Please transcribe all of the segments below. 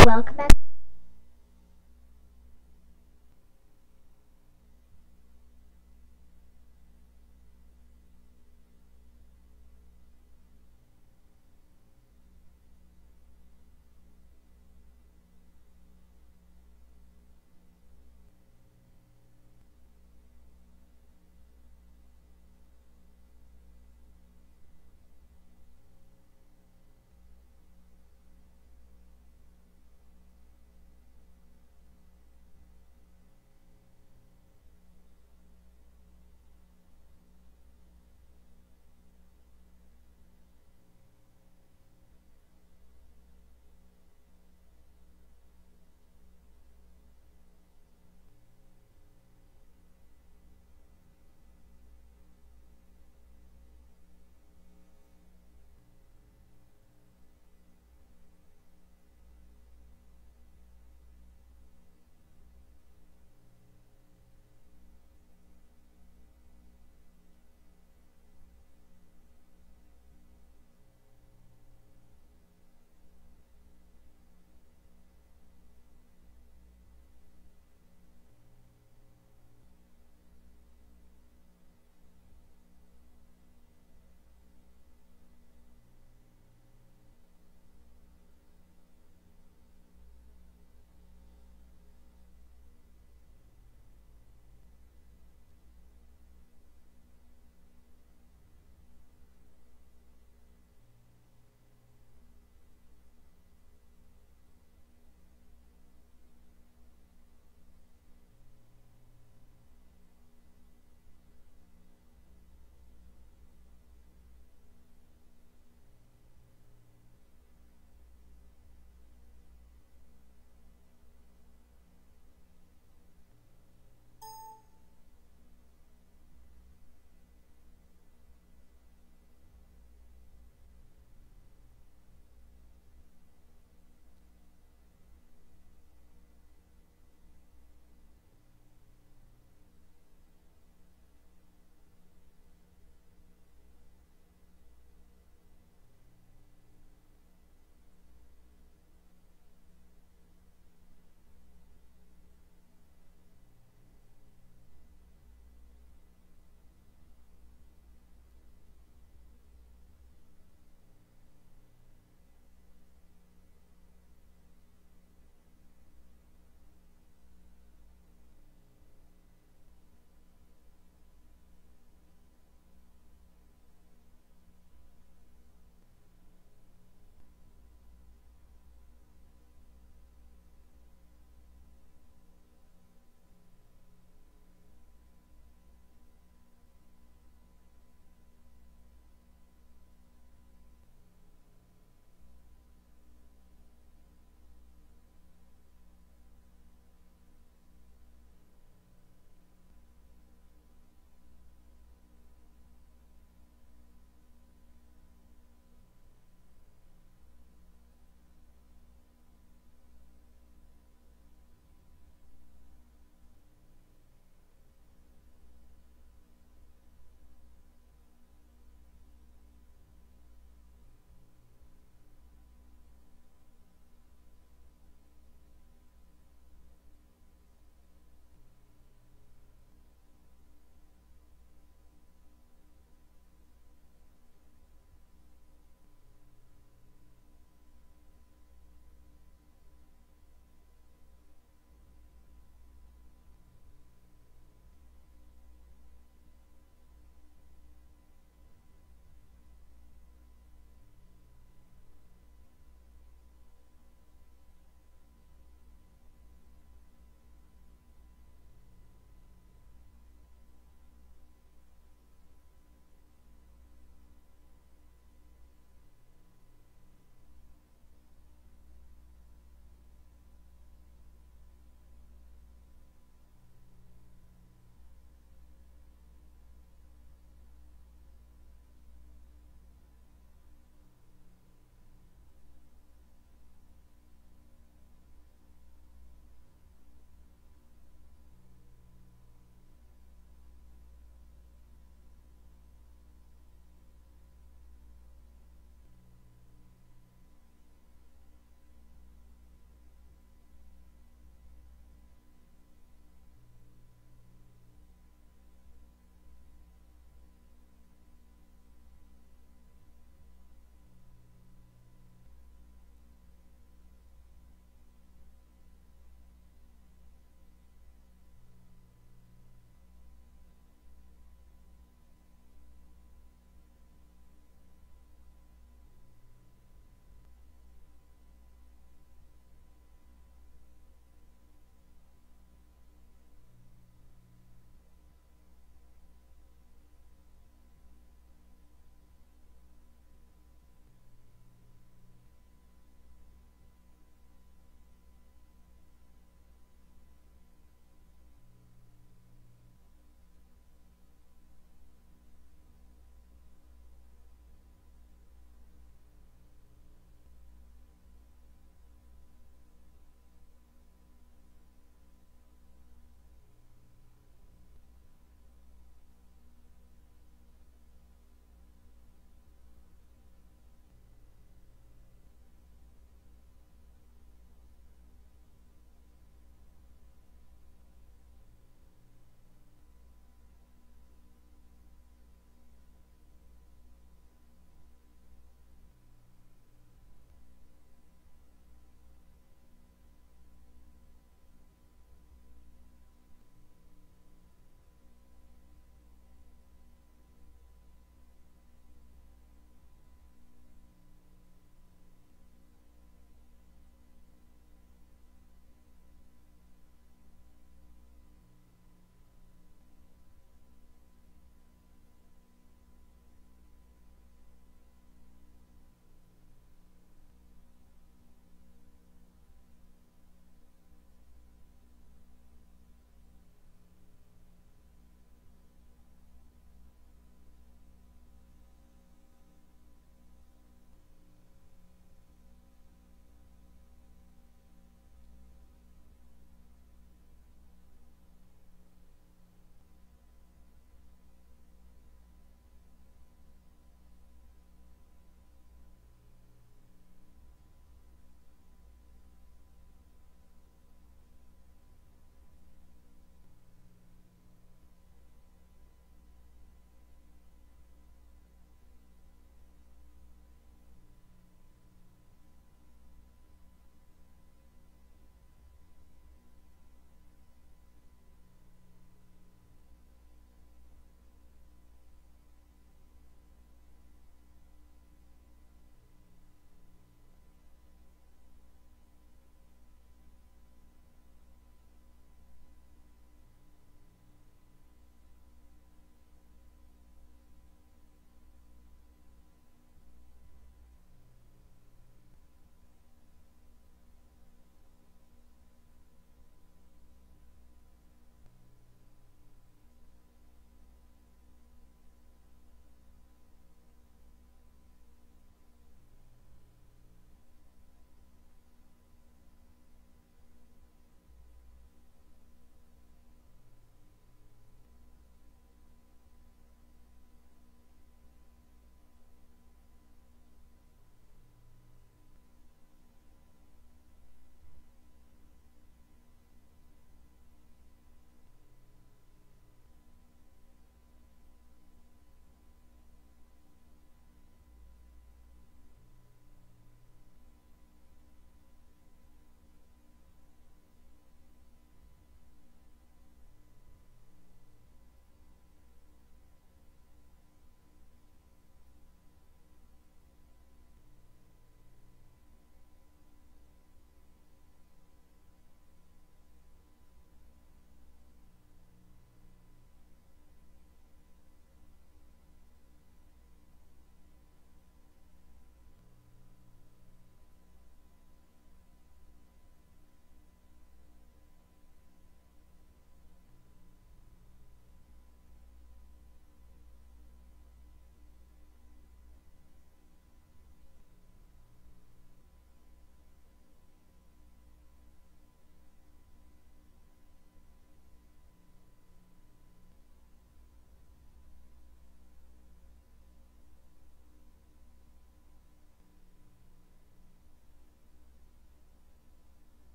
Welcome back.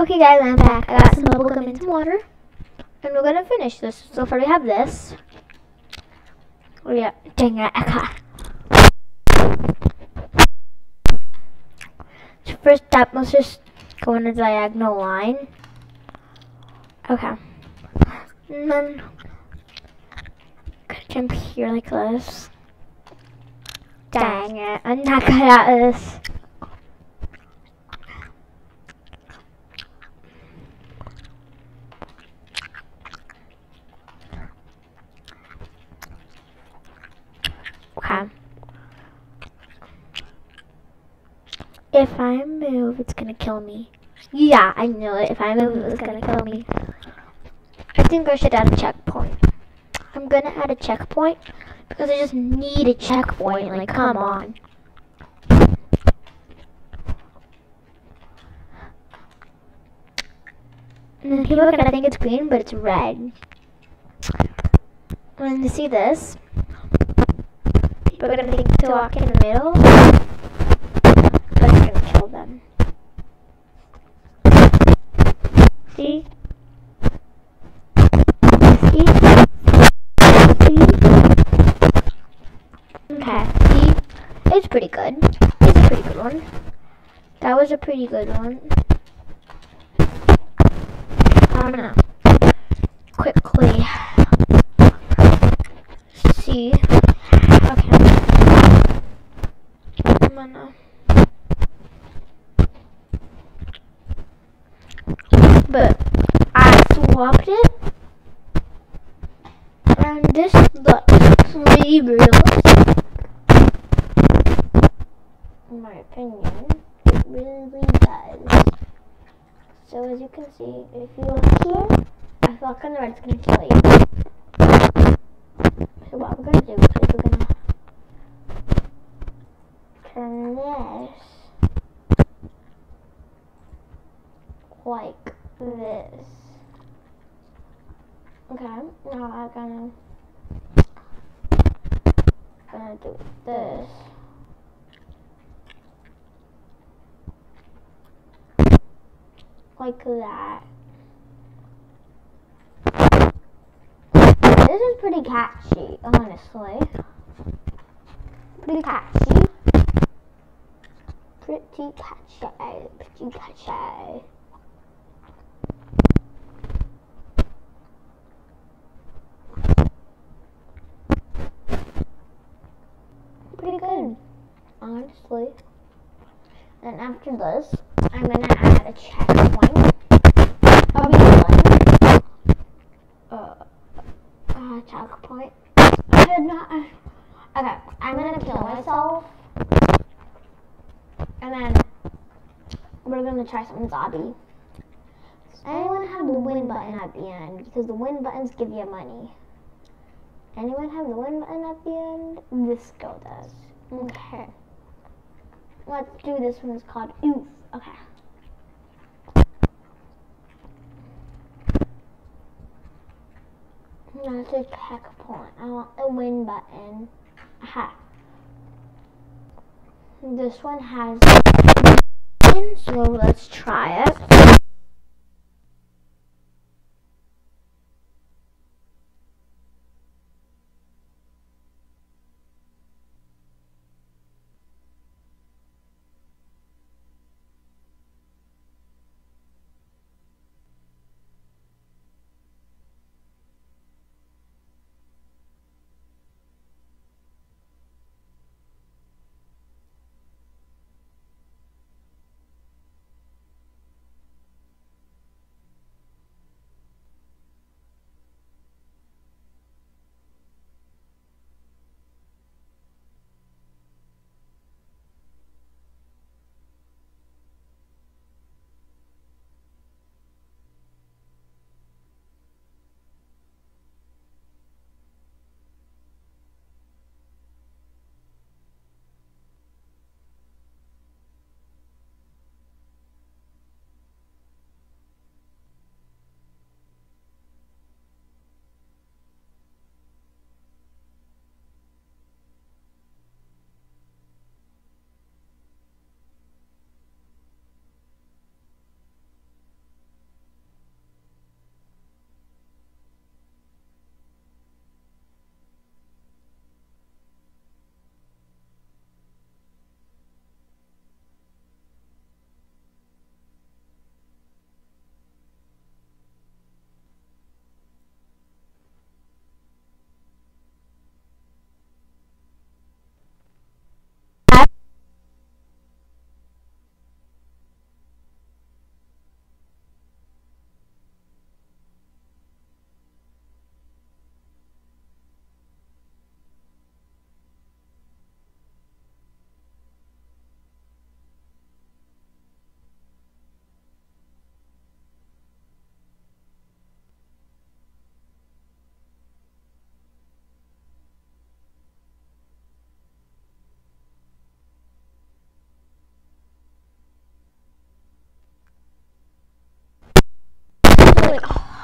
Okay guys, I'm back. I got some bubblegum and some water. And we're gonna finish this. So far we have this. Oh yeah, dang it. So first step, let's just go in a diagonal line. Okay. And then jump here like this. Dang it, I'm not good at this. Okay. If I move, it's gonna kill me. Yeah, I knew it. If I move, it was gonna kill me. I think I should add a checkpoint. I'm gonna add a checkpoint because I just need a checkpoint. Like, come on. And then people are gonna think it's green, but it's red. When they see this, people are gonna think to walk in the middle, but it's gonna kill them. See? See? Okay, see? It's pretty good. It's a pretty good one. That was a pretty good one. I'm gonna quickly see. Okay. I'm gonna. But I swapped it. And this looks really realistic. In my opinion, it really does. So as you can see, if you look here, I feel like on the red, it's going to kill you. So what we're going to do is we're going to turn this like this. Okay, now I'm gonna do this. Like that. This is pretty catchy, honestly. Pretty catchy. Pretty catchy. Pretty catchy. Pretty good, honestly. And after this, I'm gonna add a checkpoint. I'll be done. Checkpoint. I did not. Okay, I'm gonna kill myself, and then we're gonna try some zombie. Anyone have the win button at the end? Because the win buttons give you money. Anyone have the win button at the end? This girl does. Okay. Let's do this one. It's called Oof. Okay. That's a checkpoint. I want the win button. Aha. This one has a button, so let's try it.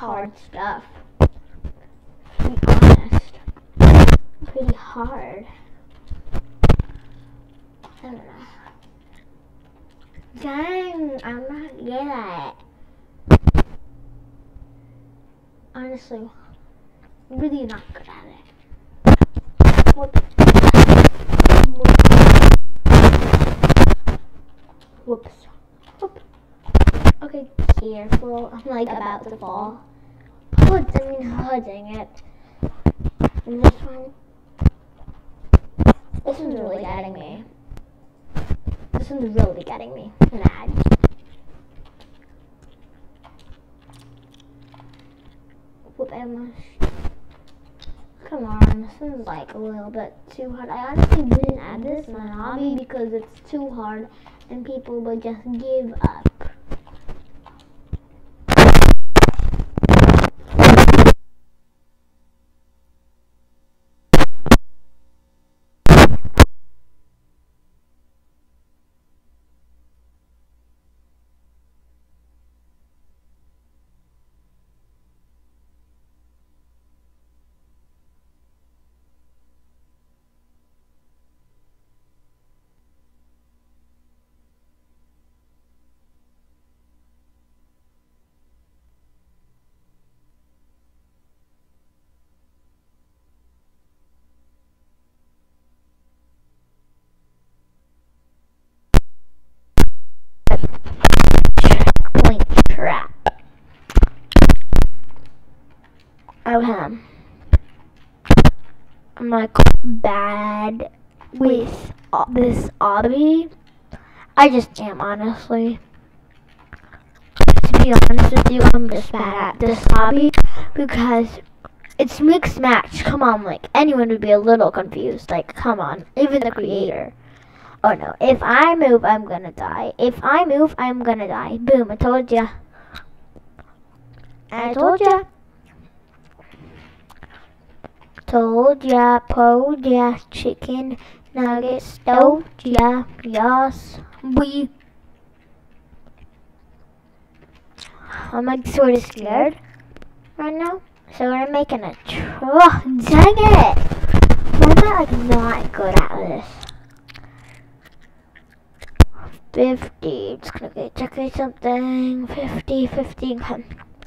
hard stuff. To be honest. Pretty hard. I don't know. Dang, I'm not good at it. Honestly, really not good at it. Whoops. Whoop. Okay, careful. I'm like about to fall. Oh, dang it. And this one. This one's really getting me. This one's really getting me mad. Whoop, come on, this one's like a little bit too hard. I honestly didn't add this in my hobby because it's too hard and people would just give up. Checkpoint trap. Okay. I'm like bad with this obby. I just am, honestly. To be honest with you, I'm just bad at this hobby because it's mixed match. Come on, like anyone would be a little confused. Like, come on, even the creator. Oh no, if I move, I'm gonna die. If I move, I'm gonna die. Boom, I told ya. I told ya. Told ya, told ya, chicken nuggets, told ya, yes, I'm like sort of scared right now, so we're making a dang it! Why am I like not good at this? 50, it's gonna get check something, 50, come.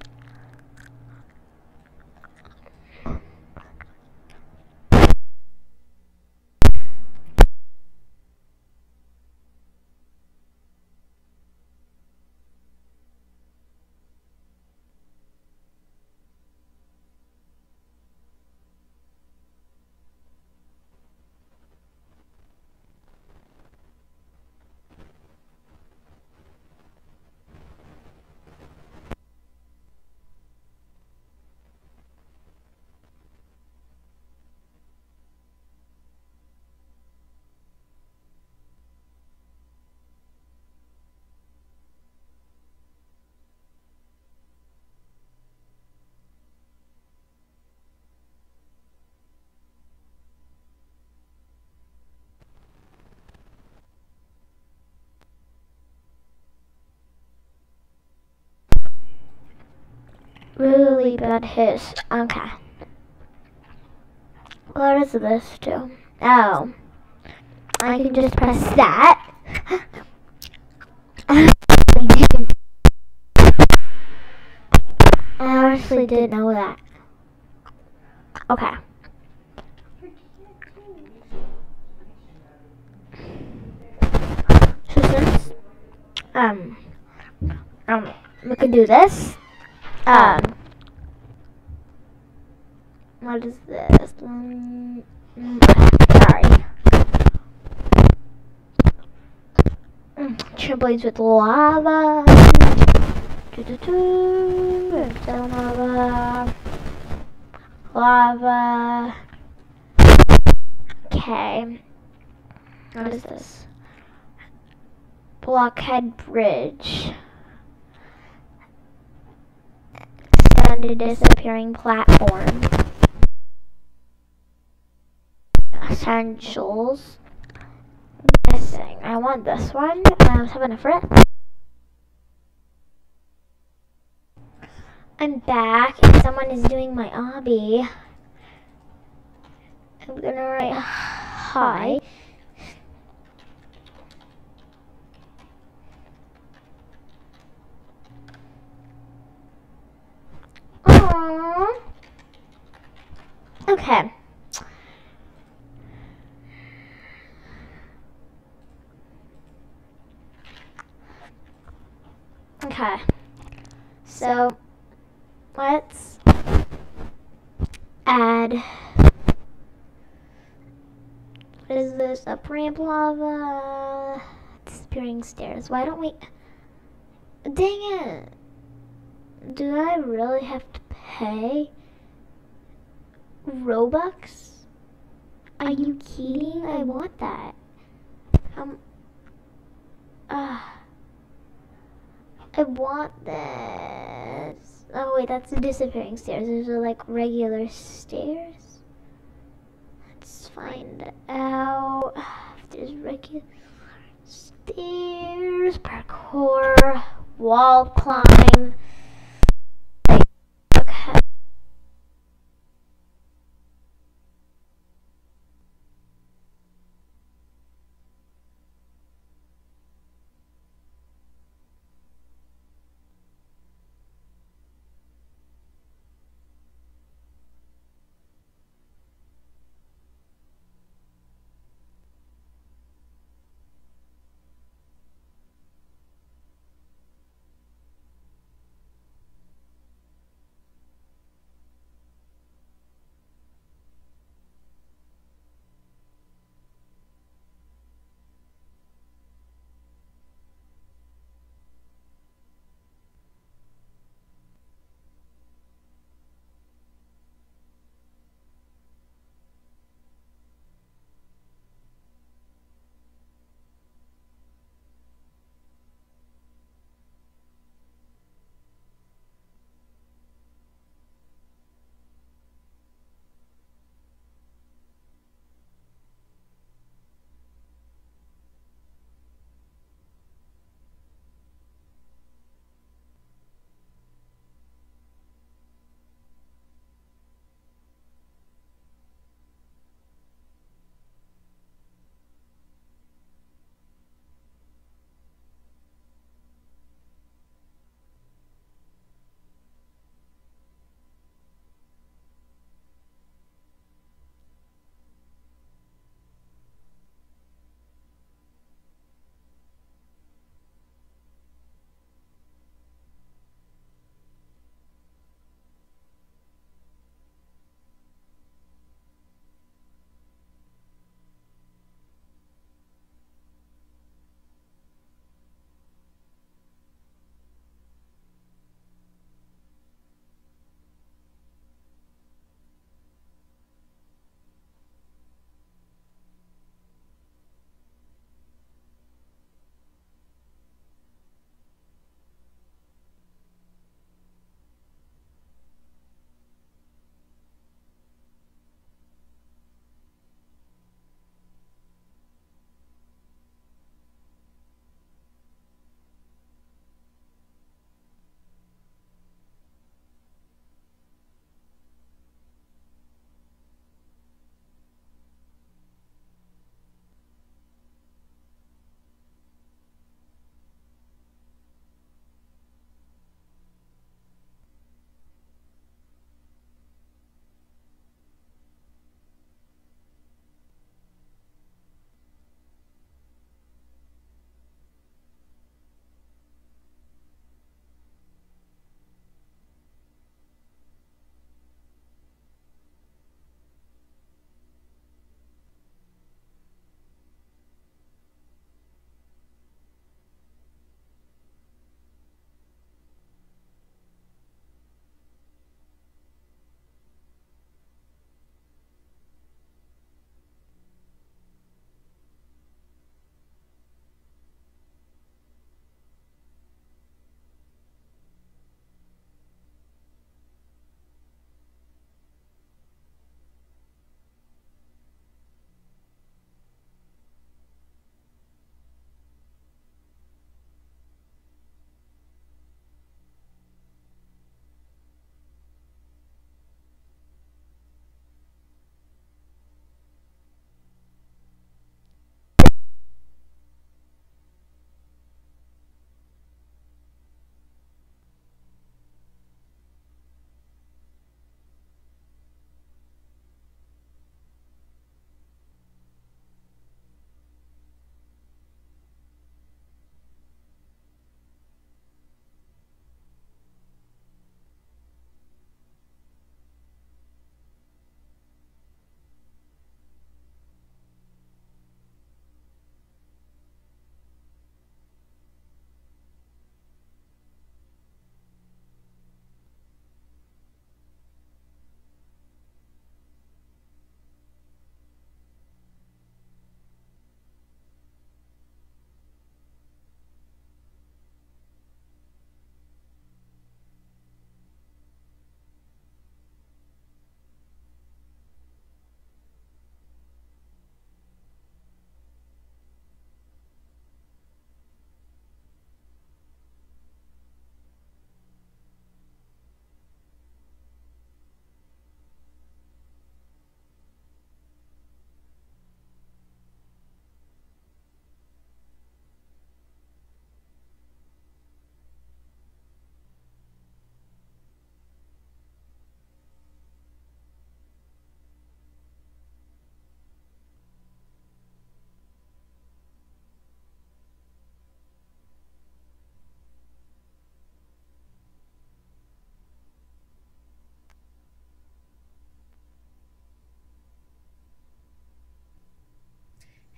Really bad hits. Okay. What does this do? Oh. I can just press that. I honestly didn't know that. Okay. So since we can do this. What is this? Sorry. Trampolines with lava. Lava. Lava. Okay. What is this? Blockhead bridge. Standard disappearing platform. Essentials. Missing. I want this one. I was having a friend. I'm back and someone is doing my obby. I'm gonna write hi. Aww. Okay. Okay. So let's add, what is this? Up ramp lava, disappearing stairs. Why don't we, dang it. Do I really have to pay Robux? Are you kidding? I want that. I want this. Oh wait, that's the disappearing stairs. Those are like regular stairs. Let's find out if there's regular stairs. Parkour, wall climb. Okay.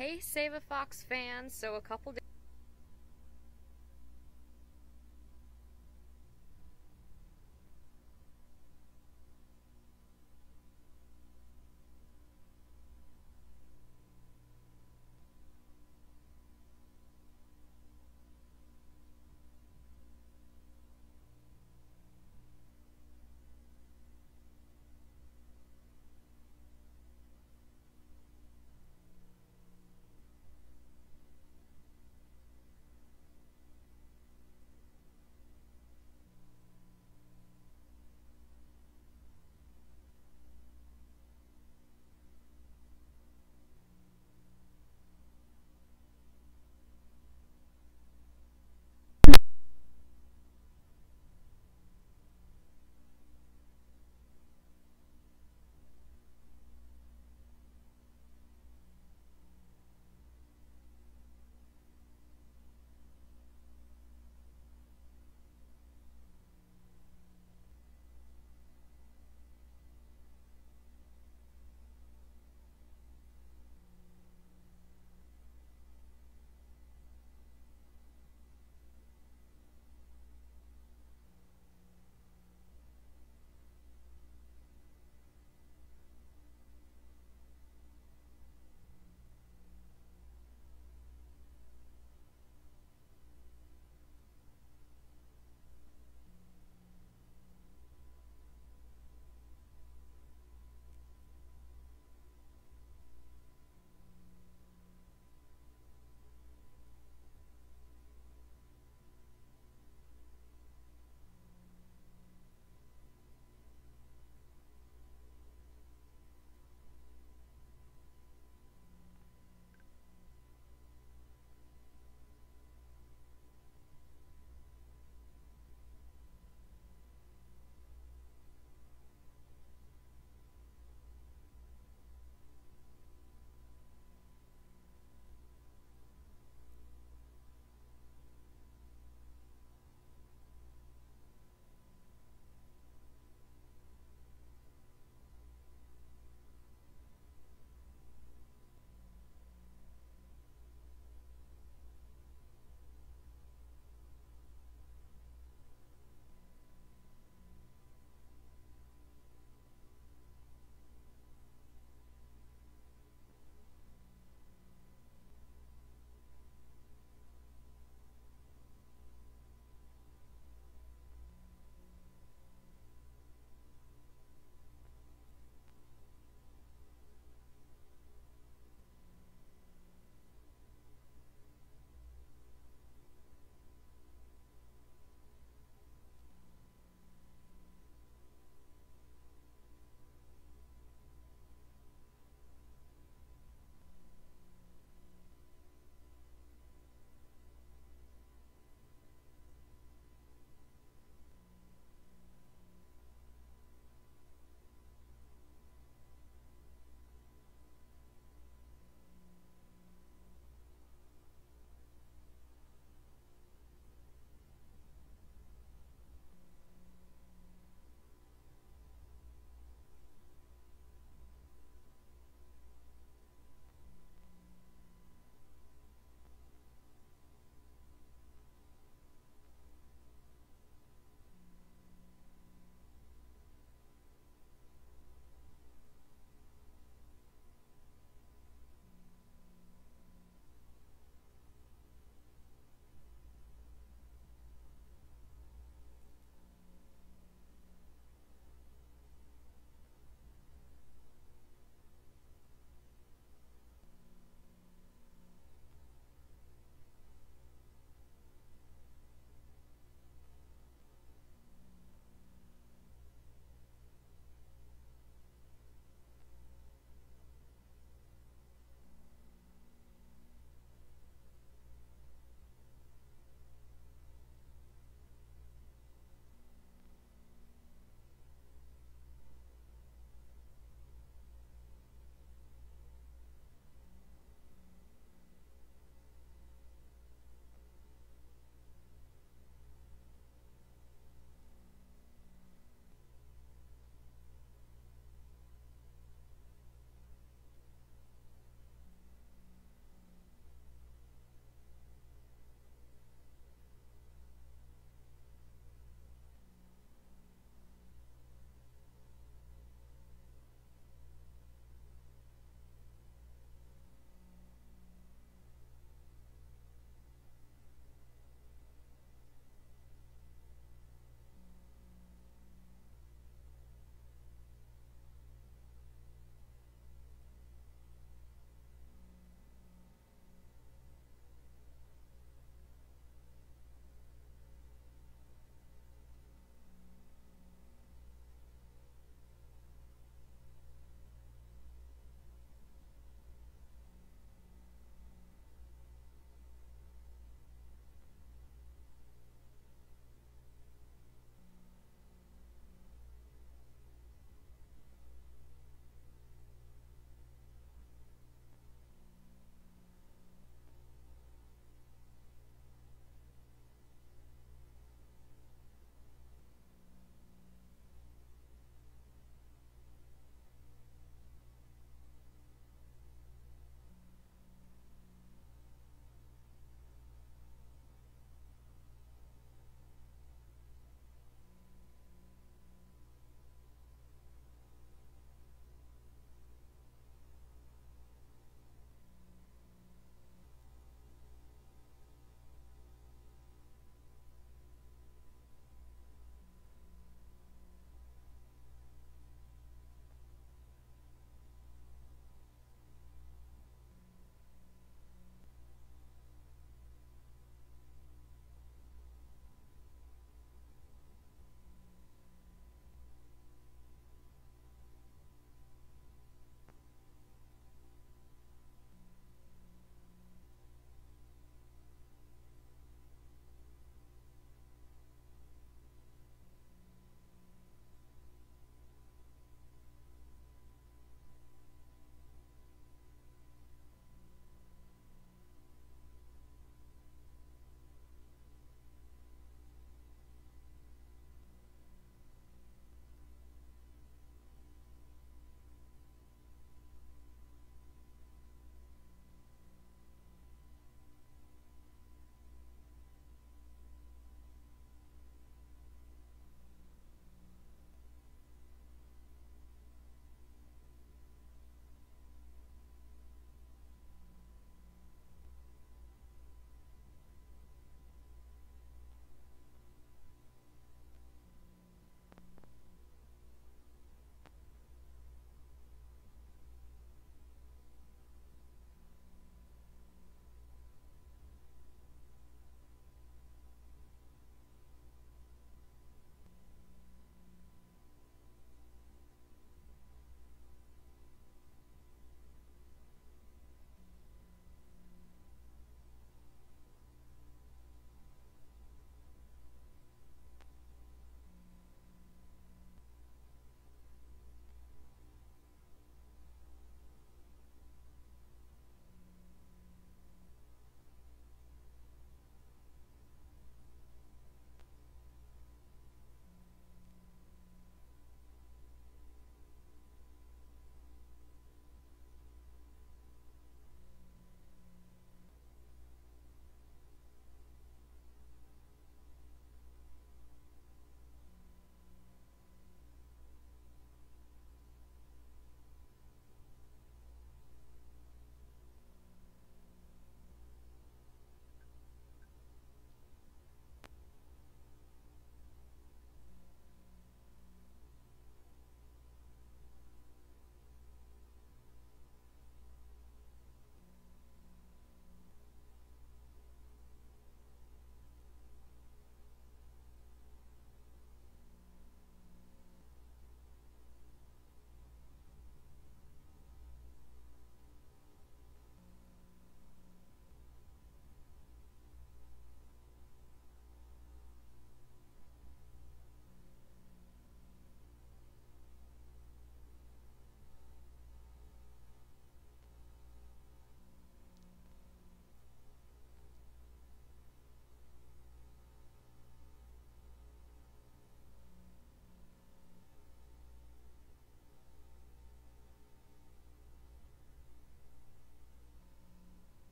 Hey, Save a Fox fans! So a couple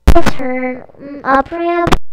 turn up ramp.